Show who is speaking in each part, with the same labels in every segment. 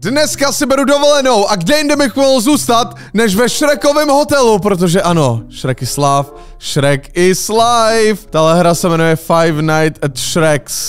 Speaker 1: Dneska si beru dovolenou a kde jinde bych mohl zůstat, než ve Shrekovém hotelu, protože ano, Shrek is love, Shrek is life. Tahle hra se jmenuje Five Nights at Shrek's.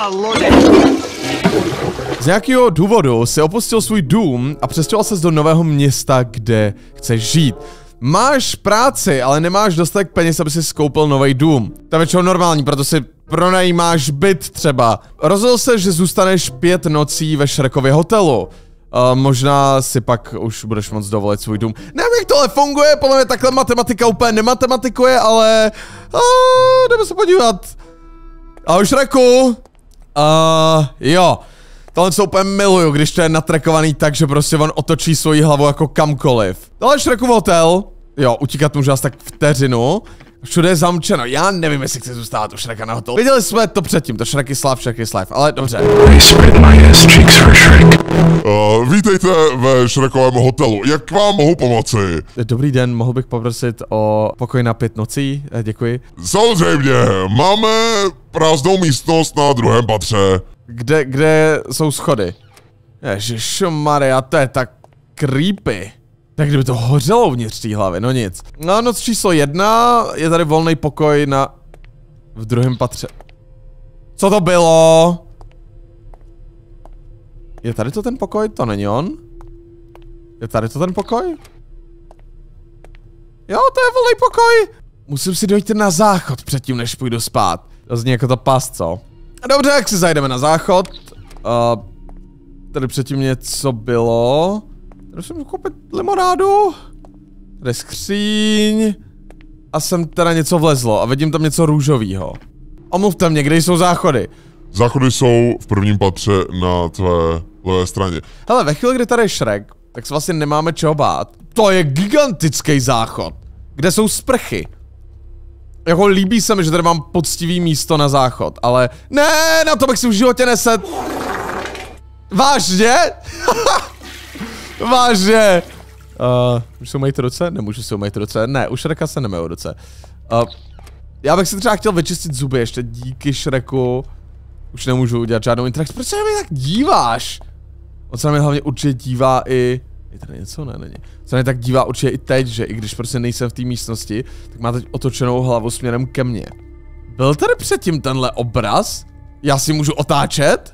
Speaker 1: Z nějakého důvodu si opustil svůj dům a přestěhoval ses do nového města, kde chceš žít. Máš práci, ale nemáš dostatek peněz, aby si skoupil nový dům. To je většinou normální, proto si pronajímáš byt třeba. Rozhodl se, že zůstaneš 5 nocí ve Shrekově hotelu. Možná si pak už budeš moct dovolit svůj dům. Nevím, jak tohle funguje, podle mě takhle matematika úplně nematematikuje, ale... jdeme se podívat. Ahoj Shreku. Jo. Tohle se úplně miluju, když to je natrekovaný tak, že prostě on otočí svoji hlavu jako kamkoliv. Tohle je Shrekův hotel. Jo, utíkat můžu asi tak vteřinu. Všude je zamčeno, já nevím, jestli chci zůstat u Shreka na hotelu. Viděli jsme to předtím, to Shrek is life, ale dobře.
Speaker 2: Vítejte ve Shrekovém hotelu, jak vám mohu pomoci?
Speaker 1: Dobrý den, mohl bych poprosit o pokoj na 5 nocí, děkuji.
Speaker 2: Samozřejmě, máme prázdnou místnost na 2. patře.
Speaker 1: Kde jsou schody? Ježišmarja, to je tak creepy. Tak kdyby to hořelo uvnitř té hlavy, no nic. No, noc číslo 1, je tady volný pokoj v 2. patře. Co to bylo? Je tady to ten pokoj? To není on? Je tady to ten pokoj? Jo, to je volný pokoj. Musím si dojít na záchod předtím, než půjdu spát. To zní jako ta past, co? Dobře, jak si zajdeme na záchod. Tady předtím něco bylo. Tady musím koupit limonádu. Tady je skříň. A sem teda něco vlezlo a vidím tam něco růžového. Omluvte mě, kde jsou záchody?
Speaker 2: Záchody jsou v 1. patře na tvé levé straně.
Speaker 1: Hele, ve chvíli, kdy tady je Shrek, tak se vlastně nemáme čeho bát. To je gigantický záchod. Kde jsou sprchy? Jako líbí se mi, že tady mám poctivý místo na záchod, ale... Ne, na to bych si v životě nesedl. Vážně? Vážně? Můžu si umýt ruce? Nemůžu si umýt ruce. Ne, u Shreka se nemyju ruce. Já bych si třeba chtěl vyčistit zuby ještě díky Shreku. Už nemůžu udělat žádnou interakci. Proč se na mě tak díváš? On se na mě hlavně určitě dívá i... Je tady něco? Ne, není. Se na mě tak dívá určitě i teď, že i když prostě nejsem v té místnosti, tak má teď otočenou hlavu směrem ke mně. Byl tady předtím tenhle obraz? Já si můžu otáčet?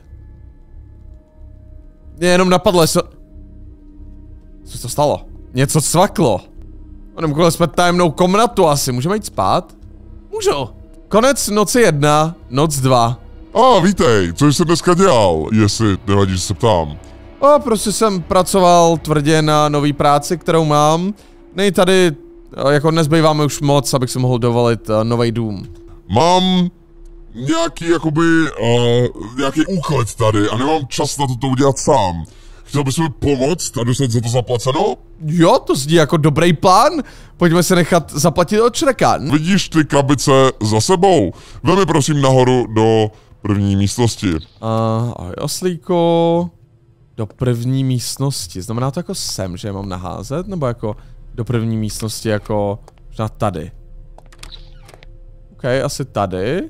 Speaker 1: Mě jenom napadlo, co se to stalo? Něco cvaklo. Koukali jsme tajemnou komnatu asi. Můžeme jít spát? Můžu. Konec noci 1, noc 2.
Speaker 2: Vítej, co jsi dneska dělal, jestli nevadí, že se ptám.
Speaker 1: Prostě jsem pracoval tvrdě na nový práci, kterou mám. Nej tady, jako nezbýváme už moc, abych si mohl dovolit nový dům.
Speaker 2: Mám nějaký, nějaký úklid tady a nemám čas na to udělat sám. Chtěl bys mi pomoct a dostat za to zaplaceno?
Speaker 1: Jo, to zní jako dobrý plán. Pojďme se nechat zaplatit od Shreka.
Speaker 2: Vidíš ty krabice za sebou? Vem mi prosím nahoru do 1. místnosti.
Speaker 1: Ahoj oslíku. Do 1. místnosti. Znamená to jako sem, že je mám naházet? Nebo jako do 1. místnosti jako možná tady? OK, asi tady.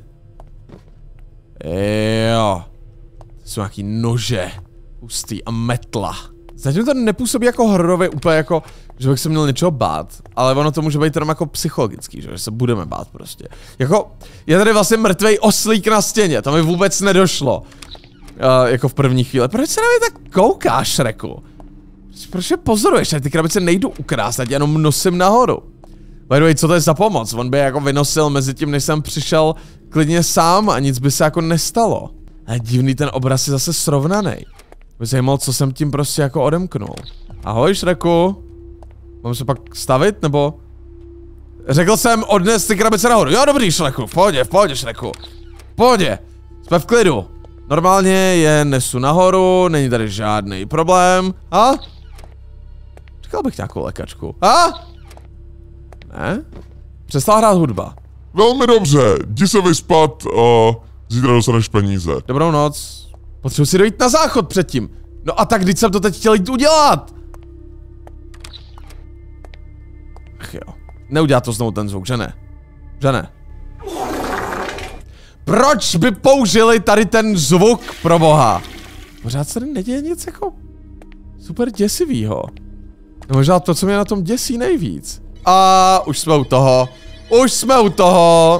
Speaker 1: Jo. To jsou nějaký nože. Hustý a metla. Zatím to nepůsobí jako hororově úplně jako, že bych se měl něčeho bát. Ale ono to může být jenom jako psychologický, že se budeme bát prostě. Jako, je tady vlastně mrtvej oslík na stěně, to mi vůbec nedošlo. Jako v první chvíli. Proč se na mě tak koukáš, Shreku? Proč je pozoruješ? Ty krabice nejdu ukrást, já jenom nosím nahoru. By the way, co to je za pomoc? On by jako vynosil mezi tím, než jsem přišel klidně sám a nic by se jako nestalo. Ale divný, ten obraz je zase srovnaný. By zajímalo, co jsem tím prostě jako odemknul. Ahoj, Shreku. Mám se pak stavit, nebo? Řekl jsem odnes ty krabice nahoru. Jo, dobrý, Shreku, v pohodě, Shreku. V pohodě, jsme v klidu. Normálně je nesu nahoru, není tady žádný problém. Čekal bych nějakou lékačku. Ne? Přestala hrát hudba.
Speaker 2: Velmi dobře, jdi se vyspat a zítra dostaneš peníze.
Speaker 1: Dobrou noc. Potřebuji si dojít na záchod předtím. No a tak když jsem to teď chtěl jít udělat. Ach jo. Neudělá to znovu ten zvuk, že ne? Že ne? Proč by použili tady ten zvuk, pro boha? Pořád se neděje nic jako super děsivýho. Možná to, co mě na tom děsí nejvíc. A už jsme u toho. Už jsme u toho.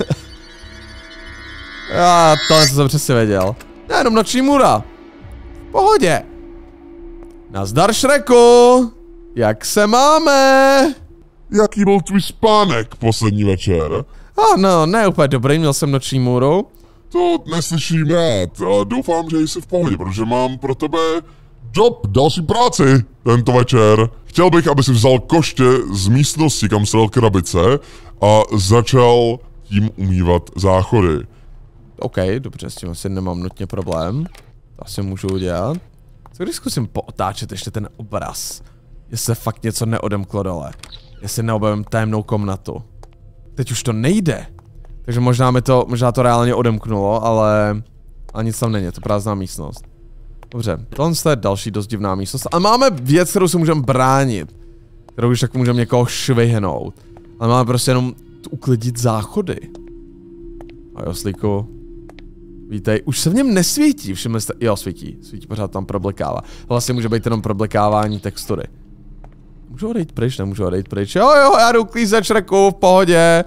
Speaker 1: Já tohle jsem přesně věděl. Jenom noční můra. V pohodě. Nazdar, Shreku. Jak se máme?
Speaker 2: Jaký byl tvůj spánek poslední večer?
Speaker 1: No, ne úplně dobrý, měl jsem noční můru.
Speaker 2: To neslyším rád. Doufám, že jsi v pohodě, protože mám pro tebe další práci tento večer. Chtěl bych, aby si vzal koště z místnosti, kam se dal krabice a začal tím umývat záchody.
Speaker 1: OK, dobře, s tím asi nemám nutně problém. To asi můžu udělat. Co když zkusím pootáčet ještě ten obraz? Jestli se fakt něco neodemklo dole. Jestli neobjevím tajemnou komnatu. Teď už to nejde. Takže možná to reálně odemknulo, ale nic tam není, je to prázdná místnost. Dobře, tohle je další dost divná místnost. Ale máme věc, kterou si můžeme bránit. Kterou už tak můžeme někoho švihnout. Ale máme prostě jenom uklidit záchody. A jo, slíku. Vítej, už se v něm nesvítí, všimli jste, jo, svítí, pořád tam problekává. Vlastně může být jenom problekávání textury. Můžu odejít pryč, nemůžu odejít pryč, jo, já jdu klízet, Shreku, v pohodě.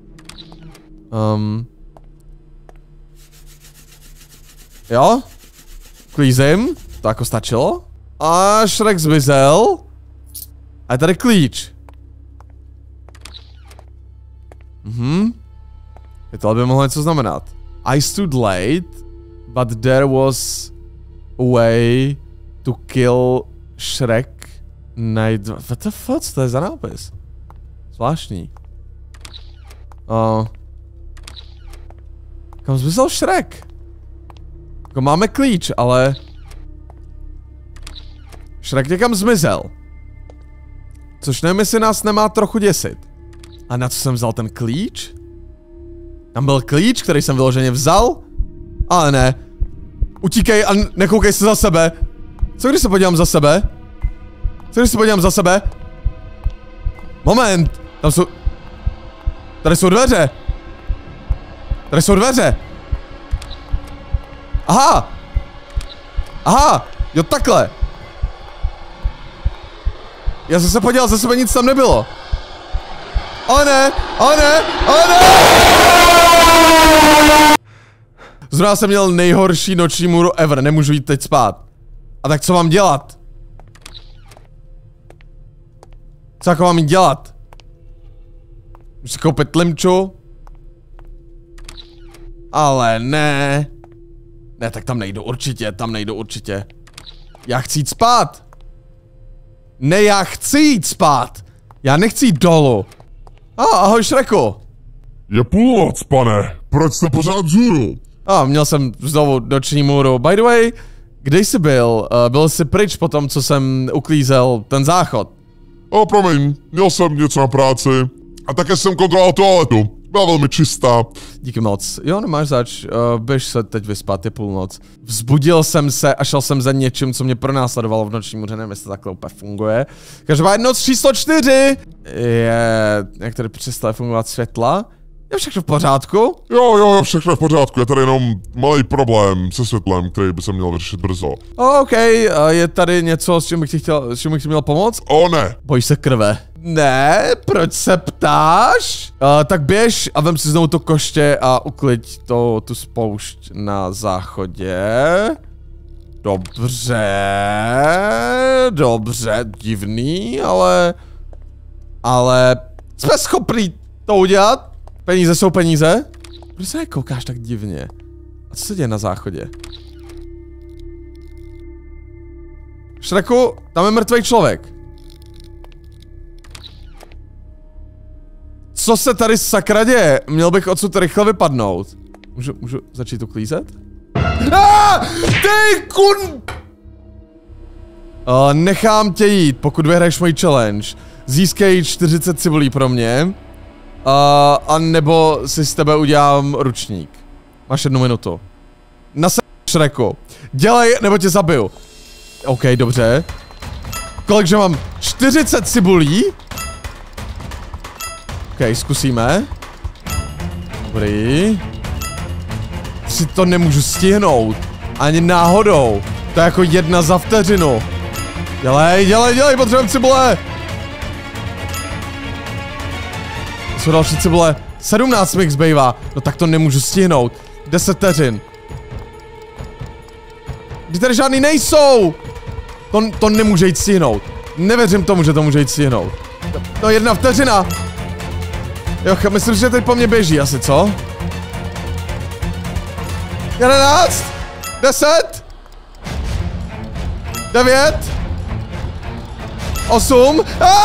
Speaker 1: Jo? Klízím, to jako stačilo. A Shrek zmizel. A je tady klíč. To by mohlo něco znamenat. I stood late, but there was a way to kill Shrek night. What the fuck, co to je za nápis? Zvláštní. Kam zmizel Shrek? Jako máme klíč, ale... Shrek někam zmizel. Což nevím, jestli nás nemá trochu děsit. A na co jsem vzal ten klíč? Tam byl klíč, který jsem vyloženě vzal? Ale ne. Utíkej a nekoukej se za sebe. Co když se podívám za sebe? Moment. Tam jsou... Tady jsou dveře. Aha, jo takhle. Já jsem se podíval za sebe, nic tam nebylo. O ne. Zrovna jsem měl nejhorší noční můru ever, nemůžu jít teď spát. A tak co mám dělat? Co jako mám jít dělat? Můžu si koupit limču? Ale ne. Ne, tak tam nejdu určitě, Já chci jít spát. Ne, já chci jít spát. Já nechci jít dolů. Ahoj, Shreku.
Speaker 2: Je půlnoc, pane. Proč jste pořád vzhůru?
Speaker 1: Měl jsem znovu noční můru. By the way, kde jsi byl? Byl jsi pryč po tom, co jsem uklízel ten záchod.
Speaker 2: Promiň, měl jsem něco na práci. A také jsem kontroloval toaletu. Byla velmi čistá.
Speaker 1: Díky moc. Jo, nemáš zač. Běž se teď vyspat, je půlnoc. Vzbudil jsem se a šel jsem za něčím, co mě pronásledovalo v noční můře. Nevím, jestli to takhle úplně funguje. Každopádně noc číslo 4 je... Jak tady přestala fungovat světla? Je všechno v pořádku?
Speaker 2: Jo, všechno v pořádku. Je tady jenom malý problém se světlem, který by se měl vyřešit brzo.
Speaker 1: OK, je tady něco, s čím bych ti měl pomoct?
Speaker 2: Ne.
Speaker 1: Bojíš se krve? Ne, proč se ptáš? Tak běž a vem si znovu to koště a ukliď tu spoušť na záchodě. Dobře, divný, ale jsme schopní to udělat? Peníze jsou peníze? Proč se koukáš tak divně? A co se děje na záchodě? Shreku, tam je mrtvý člověk. Co se tady sakra děje? Měl bych odsud rychle vypadnout. Můžu začít uklízet? Ty kun... nechám tě jít, pokud vyhraješ můj challenge. Získej 40 cibulí pro mě. A nebo si z tebe udělám ručník. Máš 1 minutu. Shreku. Dělej, nebo tě zabiju. OK, dobře. Kolikže mám? 40 cibulí? OK, zkusíme. Dobrý. Si to nemůžu stihnout. Ani náhodou. To je jako 1 za vteřinu. Dělej, potřebujeme cibule! Jsou další cibule. 17 mix zbývá. No tak to nemůžu stihnout. 10 vteřin. Kdy tady žádný nejsou! To nemůže jít stihnout. Nevěřím tomu, že to může jít stihnout. No 1 vteřina. Jo, myslím, že teď po mně běží asi, co? 11 10 9 8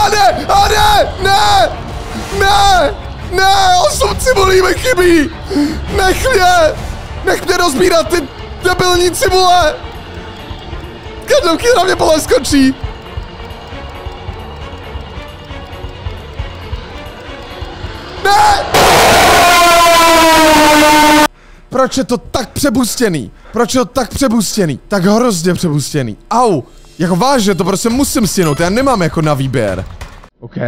Speaker 1: Ne, 8 cibulí mi chybí! Nech mě rozbírat ty debilní cibule! Každou chvíli na mě pole skočí! Ne! Proč je to tak přebustěný? Tak hrozně přebustěný. Au! Jako vážně, to prostě musím stihnout, já nemám jako na výběr. OK.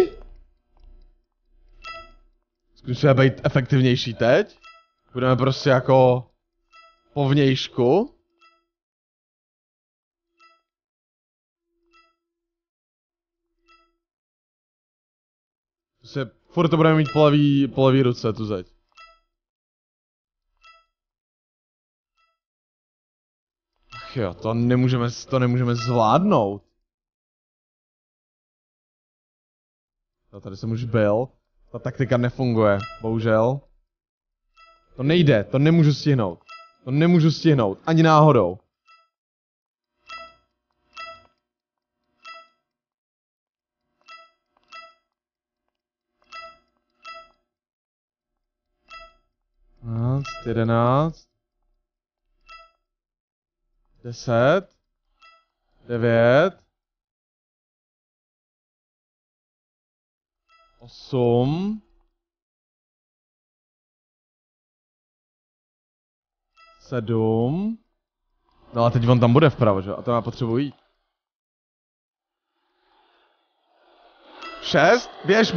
Speaker 1: Zkusíme být efektivnější teď. Budeme prostě jako po vnějšku. Prostě furt to budeme mít po levý ruce tu zeď. Ach jo, to nemůžeme zvládnout. No, tady jsem už byl. Ta taktika nefunguje, bohužel. To nejde, to nemůžu stihnout. Ani náhodou. No, 11 10 9 8 7 No a teď on tam bude vpravo, že? A to já potřebuji jít. 6 Běž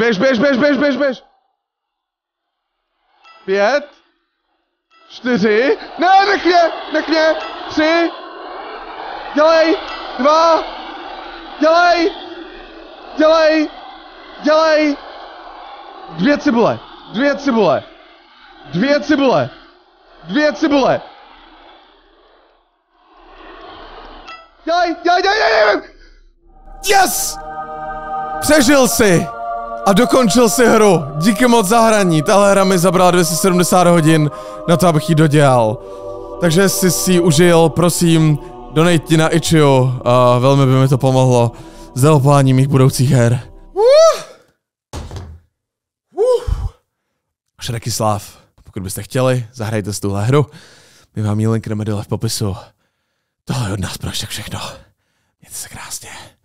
Speaker 1: 5 4 Ne, nech mě 3 Dělej 2 Dělej 2 cibule Dělej Yes! Přežil si! A dokončil si hru. Díky moc za hraní. Tahle hra mi zabrala 270 hodin na to, abych ji dodělal. Takže jestli si ji užil, prosím, donejte na Itch.io. Velmi by mi to pomohlo s developováním mých budoucích her. Šreky sláv. Pokud byste chtěli, zahrajte si tuhle hru. My vám jí link dole v popisu. Tohle je od nás pro všechno. Mějte se krásně.